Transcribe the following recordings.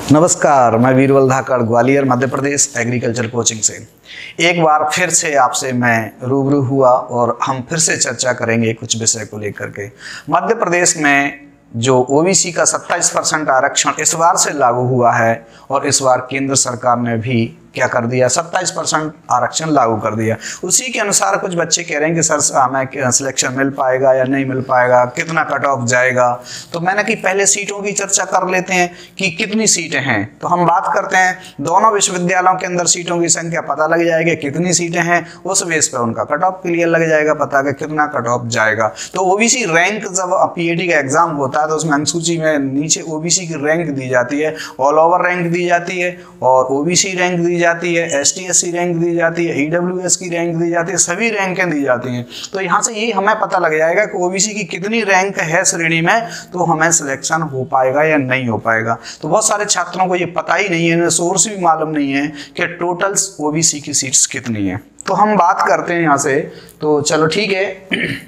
नमस्कार, मैं Veerbal Dhakad Gwalior Madhya Pradesh agriculture coaching से एक बार फिर से आपसे मैं रूबरू हुआ और हम फिर से चर्चा करेंगे कुछ विषय को लेकर के। मध्य प्रदेश में जो ओबीसी का 27% आरक्षण इस बार से लागू हुआ है और इस बार केंद्र सरकार ने भी क्या कर दिया, 27% आरक्षण लागू कर दिया। उसी के अनुसार कुछ बच्चे कह रहे हैं कि सर हमें सिलेक्शन मिल पाएगा या नहीं मिल पाएगा, कितना कट ऑफ जाएगा। तो मैंने कि पहले सीटों की चर्चा कर लेते हैं कि कितनी सीटें हैं। तो हम बात करते हैं दोनों विश्वविद्यालयों के अंदर सीटों की संख्या पता लग जाएगी, कितनी सीटें हैं, उस बेस पर उनका कट ऑफ क्लियर लग जाएगा, पता कि कितना कट ऑफ जाएगा। तो ओबीसी रैंक जब पीएटी का एग्जाम होता है तो उसमें अनुसूची में नीचे ओबीसी की रैंक दी जाती है, ऑल ओवर रैंक दी जाती है और ओबीसी रैंक दी जाती है, एसटी एससी रैंक दी जाती है, ईडब्ल्यूएस की रैंक दी जाती है, सभी रैंकें दी जाती हैं। तो यहाँ से ये हमें पता लग जाएगा कि ओबीसी की कितनी रैंक है श्रेणी में, तो हमें सिलेक्शन हो पाएगा या नहीं हो पाएगा। तो बहुत सारे छात्रों को ये पता ही नहीं है, सोर्स भी मालूम नहीं है कि टोटल ओबीसी की सीट्स कितनी है। तो हम बात करते हैं यहाँ से। तो चलो ठीक है,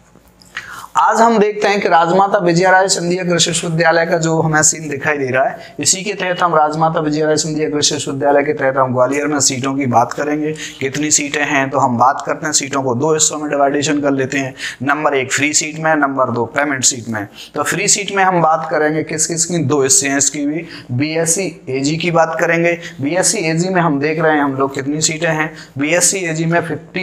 आज हम देखते हैं कि राजमाता विजयाराजे सिंधिया कृषि विश्वविद्यालय का जो हमें सीन दिखाई दे रहा है, इसी के तहत हम राजमाता विजयाराजे सिंधिया कृषि विश्वविद्यालय के तहत हम ग्वालियर में सीटों की बात करेंगे। कितनी सीटें हैं, तो हम बात करते हैं सीटों को दो हिस्सों में डिवाइडेशन कर लेते हैं। नंबर 1 फ्री सीट में, नंबर 2 पेमेंट सीट में। तो फ्री सीट में हम बात करेंगे किस किस की, दो हिस्से हैं इसकी भी। बीएससी एजी की बात करेंगे। बीएससी एजी में हम देख रहे हैं हम लोग कितनी सीटें हैं। बीएससी एजी में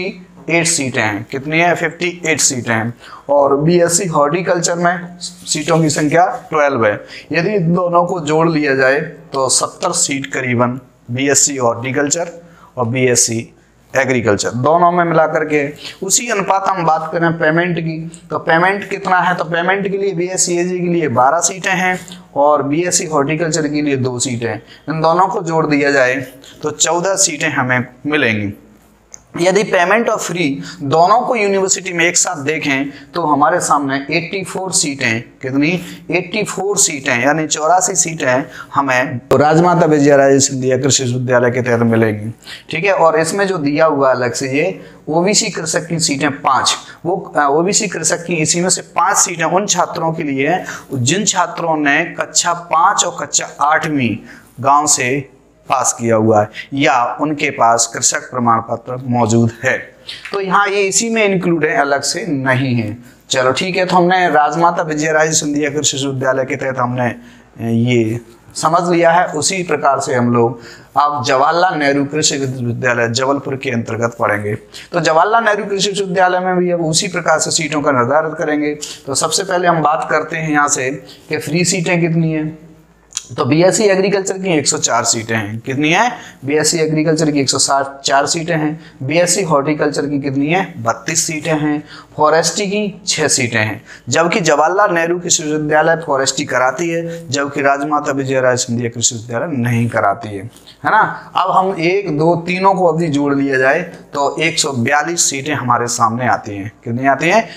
58 सीटें हैं। कितनी है? 58 सीटें हैं। और बीएससी हॉर्टिकल्चर में सीटों की संख्या 12 है। यदि दोनों को जोड़ लिया जाए तो 70 सीट करीबन बीएससी हॉर्टिकल्चर और बीएससी एग्रीकल्चर दोनों में मिला करके। उसी अनुपात हम बात करें पेमेंट की, तो पेमेंट कितना है, तो पेमेंट के लिए बीएससी एजी के लिए 12 सीटें हैं और बीएससी हॉर्टिकल्चर के लिए 2 सीटें हैं। इन दोनों को जोड़ दिया जाए तो 14 सीटें हमें मिलेंगी। यदि पेमेंट और फ्री दोनों को यूनिवर्सिटी में एक साथ देखें तो हमारे सामने 84 सीटें, कितनी? 84 सीटें यानी 84 सीटें हमें राजमाता विजयाराजे सिंधिया कृषि विश्वविद्यालय के तहत मिलेंगी। ठीक है। और इसमें जो दिया हुआ अलग से ये ओबीसी कृषक की सीटें 5, वो ओबीसी कृषक की इसी में से 5 सीटें उन छात्रों के लिए है जिन छात्रों ने कक्षा 5 और कक्षा 8वीं गाँव से पास किया हुआ है या उनके पास कृषक प्रमाण पत्र मौजूद है। तो यहाँ ये इसी में इंक्लूड है, अलग से नहीं है। चलो ठीक है। तो हमने राजमाता विजयाराजे सिंधिया कृषि विश्वविद्यालय के तहत हमने ये समझ लिया है। उसी प्रकार से हम लोग अब जवाहरलाल नेहरू कृषि विश्वविद्यालय जबलपुर के अंतर्गत पढ़ेंगे। तो जवाहरलाल नेहरू कृषि विश्वविद्यालय में भी अब उसी प्रकार से सीटों का निर्धारण करेंगे। तो सबसे पहले हम बात करते हैं यहाँ से कि फ्री सीटें कितनी है। तो बीएससी एग्रीकल्चर की 104 सीटें हैं। कितनी है? बीएससी एग्रीकल्चर की 104 सीटें हैं। बीएससी हॉर्टिकल्चर की कितनी है? 32 सीटें हैं। फॉरेस्ट्री की 6 सीटें हैं। जबकि जवाहरलाल नेहरू कृषि विश्वविद्यालय फॉरेस्ट्री कराती है, जबकि राजमाता विजयाराजे सिंधिया कृषि विश्वविद्यालय नहीं कराती है ना। अब हम 1, 2, तीनों को अभी जोड़ लिया जाए तो 142 सीटें हमारे सामने आती हैं। कितनी आती हैं?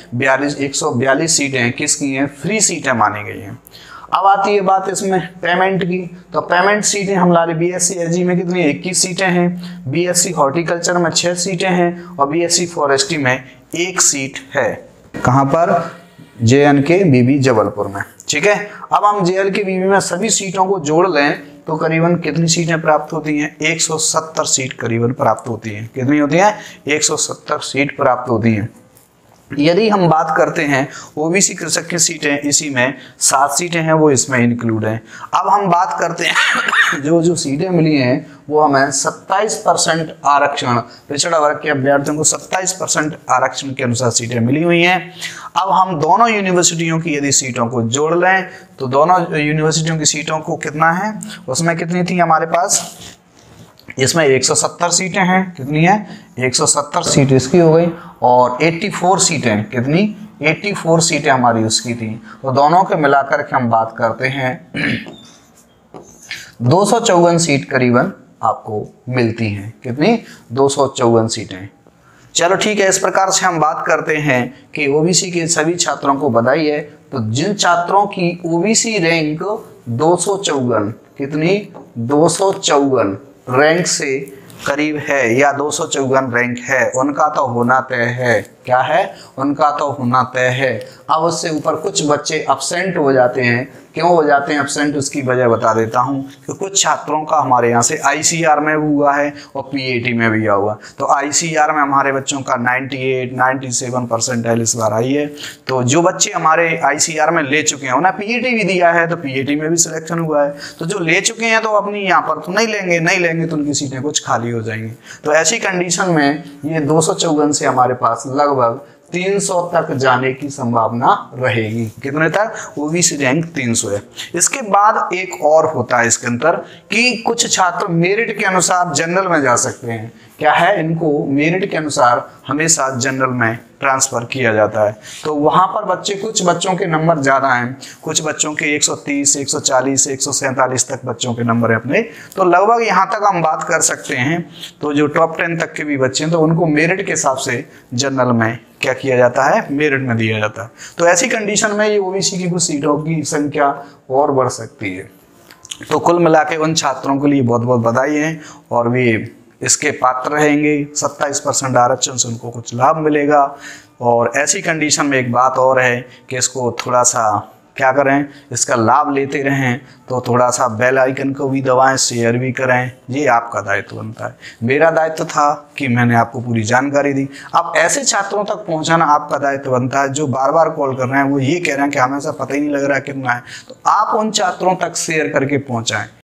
142 सीटें किसकी हैं? फ्री सीटें मानी गई हैं। अब आती है बात इसमें पेमेंट की। तो पेमेंट सीटें हमारे बीएससी एजी में कितनी है? 21 सीटें हैं। बीएससी हॉर्टिकल्चर में 6 सीटें हैं और बीएससी फॉरेस्ट्री में 1 सीट है। कहाँ पर? जेएनके बीबी जबलपुर में। ठीक है। अब हम जेएनके बीबी में सभी सीटों को जोड़ लें तो करीबन कितनी सीटें प्राप्त होती हैं? 170 सीट करीबन प्राप्त होती हैं। कितनी होती हैं? 170 सीट प्राप्त होती हैं। यदि हम बात करते हैं ओबीसी कृषक की सीटें, इसी में 7 सीटें हैं, वो इसमें इंक्लूड हैं। अब हम बात करते हैं जो सीटें मिली हैं वो हमें 27% आरक्षण, पिछड़ा वर्ग के अभ्यर्थियों को 27% आरक्षण के अनुसार सीटें मिली हुई हैं। अब हम दोनों यूनिवर्सिटियों की यदि सीटों को जोड़ लें तो दोनों यूनिवर्सिटियों की सीटों को कितना है, उसमें कितनी थी हमारे पास? इसमें 170 सीटें हैं। कितनी है? 170 सीट इसकी हो गई और 84 सीटें, कितनी? 84 सीटें हमारी उसकी थी। तो दोनों के मिलाकर के हम बात करते हैं 254 सीट करीबन आपको मिलती हैं। कितनी? 254 सीटें। चलो ठीक है। इस प्रकार से हम बात करते हैं कि ओबीसी के सभी छात्रों को बधाई है। तो जिन छात्रों की ओबीसी रैंक 254, कितनी? 254 रैंक से करीब है या 254 रैंक है, उनका तो होना तय है। क्या है? उनका तो होना तय है। अब उससे ऊपर कुछ बच्चे अब्सेंट हो जाते हैं क्यों हो जाते हैं एब्सेंट, उसकी वजह बता देता हूँ कि कुछ छात्रों का हमारे यहाँ से ICR में भी हुआ है और PAT में भी हुआ। तो ICR में हमारे बच्चों का 98, 97 परसेंटाइल इस बार आई है। तो जो बच्चे हमारे ICR में ले चुके हैं, उन्हें PAT भी दिया है तो PAT में भी सिलेक्शन हुआ है। तो जो ले चुके हैं तो अपनी यहाँ पर तो नहीं लेंगे तो उनकी सीटें कुछ खाली हो जाएंगी। तो ऐसी कंडीशन में ये 254 से हमारे पास लगभग 300 तक जाने की संभावना रहेगी। कितने तक? OBC रैंक 300 है। इसके बाद एक और होता है इसके अंदर कि कुछ छात्र मेरिट के अनुसार जनरल में जा सकते हैं। क्या है? इनको मेरिट के अनुसार हमेशा जनरल में ट्रांसफर किया जाता है। तो वहां पर कुछ बच्चों के नंबर ज्यादा हैं, कुछ बच्चों के 130, 140, 147 तक बच्चों के नंबर है अपने। तो लगभग यहाँ तक हम बात कर सकते हैं। तो जो टॉप 10 तक के भी बच्चे हैं तो उनको मेरिट के हिसाब से जनरल में क्या किया जाता है? मेरिट में दिया जाता है। तो ऐसी कंडीशन में ये OBC की कुछ सीटों की संख्या और बढ़ सकती है। तो कुल मिला के उन छात्रों के लिए बहुत बहुत बधाई है और वे इसके पात्र रहेंगे। 27% आरक्षण से उनको कुछ लाभ मिलेगा। और ऐसी कंडीशन में एक बात और है कि इसको थोड़ा सा क्या करें, इसका लाभ लेते रहें। तो थोड़ा सा बेल आइकन को भी दबाएं, शेयर भी करें, ये आपका दायित्व बनता है। मेरा दायित्व था कि मैंने आपको पूरी जानकारी दी। अब ऐसे छात्रों तक पहुंचाना आपका दायित्व बनता है जो बार बार कॉल कर रहे हैं, वो ये कह रहे हैं कि हमें ऐसा पता ही नहीं लग रहा है कितना है। तो आप उन छात्रों तक शेयर करके पहुंचाएं।